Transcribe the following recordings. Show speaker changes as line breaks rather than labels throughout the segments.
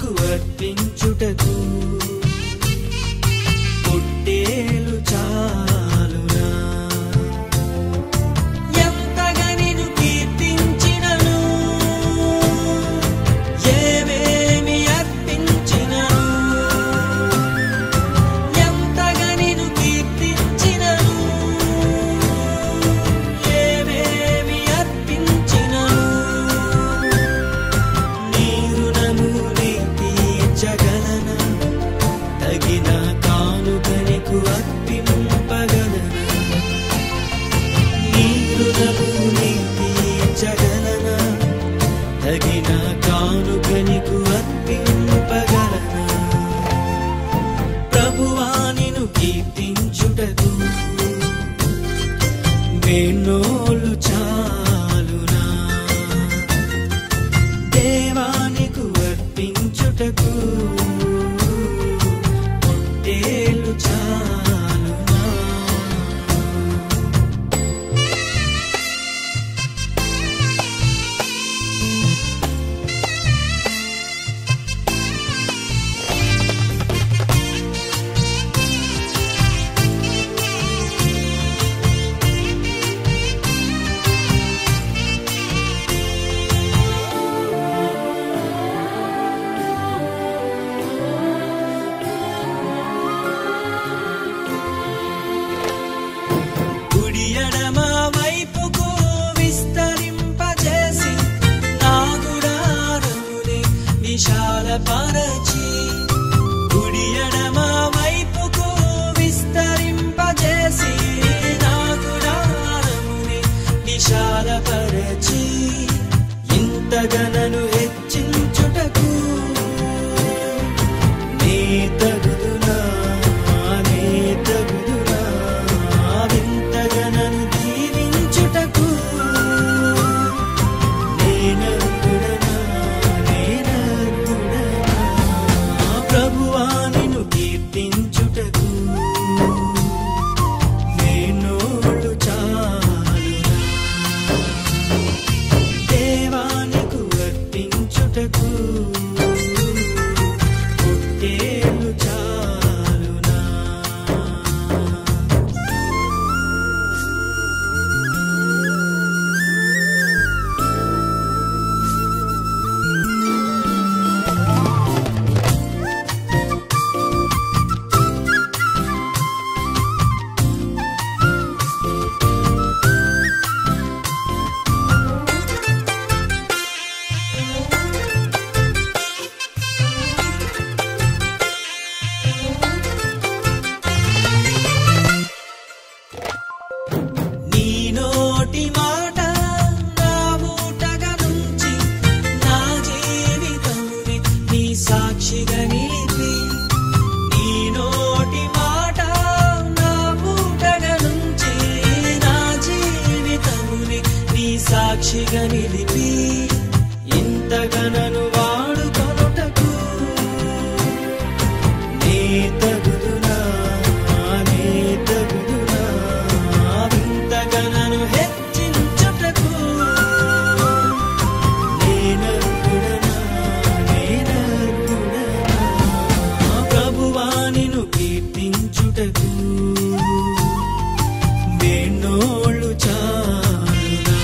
దేవానికి అర్పించుటకు పొట్టేలు చాలునా ఎంతగా నిన్ను కీర్తించినను ఏమేమి అర్పించినను ఎంతగా నిన్ను కీర్తించినను ఏమేమి అర్పించినను నీ రుణము నీ తీర్చగలనా తగిన కానుకనికు అర్పింపగలనా నీ రుణము నీ తీర్చగలనా తగిన కానుకనికు అర్పింపగలనా ప్రభువా నిన్ను కీర్తించుటకు వేణోలు చాలునా దేవానికి అర్పించుటకు పొట్టేలు చాలునా కుడి ఎడమ వైపుకు విస్తరింపజేసి నా గుడారముని విశాలపరచి కుడి ఎడమ వైపుకు విస్తరింపజేసి నా గుడారముని విశాలపరచి ఇంతగా నన్ను హెచ్చించుటకు నీ తగుదునా నీ తగుదునా వింతగా నన్ను దీవించుటకు నేనర్హుడనా ప్రభువా నిన్ను కీర్తించుటకు వేణోలు చాలునా దేవానికి అర్పించుటకు పొట్టేలు చాలునా నీ నోటి మాట నా ఊటగా నుంచి నా జీవితముని నీ సాక్షిగా నిలిపి నీ నోటి మాట నా ఊటగా నుంచి నా జీవితముని నీ సాక్షిగా నిలిపి ఇంతగా నన్ను వాడుకొనుటకు నీ తగుదునా నీ తగుదునా వింతగా నన్ను హెచ్చించుటకు నేనర్హుడనా ప్రభువా నిన్ను కీర్తించుటకు వేణోళ్ళు చాలునా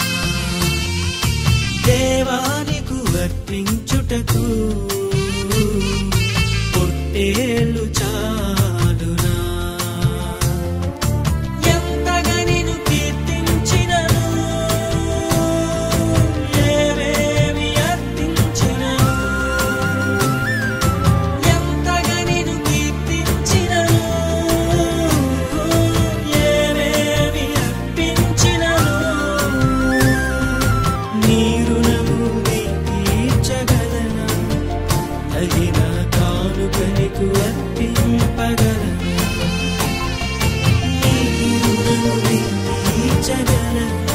దేవానికి అర్పించుటకు పొట్టేలు చాలునా ఎంతగా నిన్ను కీర్తించినను ఏమేమి అర్పించినను ఎంతగా నిన్ను కీర్తించినను ఏమేమి అర్పించినను నీ రుణము నీ తీర్చగలనా తగిన కానుకనికు అర్పింపగలనా నీ రుణము నీ తీర్చగలనా